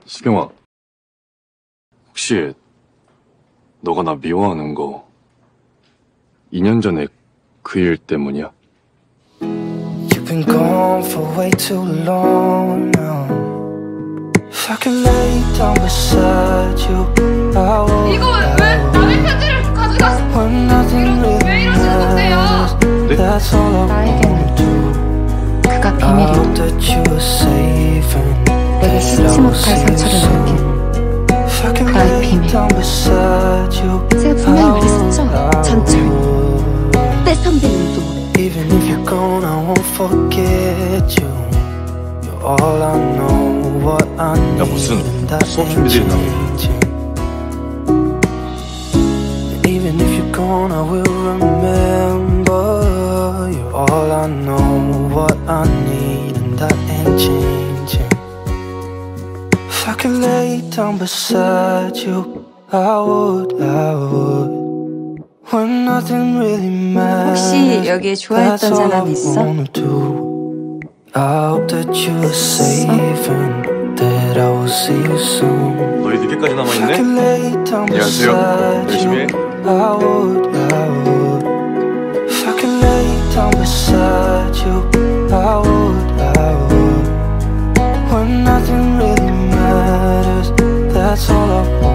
수경아, 혹시 너가 나 미워하는 거 2년 전에 그 일 때문이야? You've been gone for way too long now. If I could lay down beside you, I would. 이거 왜 남의 편지를 가져갔어? When nothing really 왜 이러시는 건데요? That's all I wanna do. 그가 I hope 비밀이야. that you are safe and 내게 씻지 못할 상처를 남긴 if I could 나의 lay 비밀. down beside you, 제가 분명히 말했었죠. 전철. 내 선배님도 모르. even if you're gone, I won't forget you. You're all I know, what I need. 야, 무슨 and that 수업 ain't 준비돼 있나? changing. Even if you're gone, I will remember. You're all I know, what I need, and that ain't changing. If I could lay down beside you, I would. When nothing really matters. 혹시 여기에 좋아했던 사람 있어? I hope that you are safe and that I will see you soon. 너희 늦게까지 남아있네? 안녕하세요. 열심히 해. I would. If I could lay down beside you, I would. When nothing really matters, that's all I want.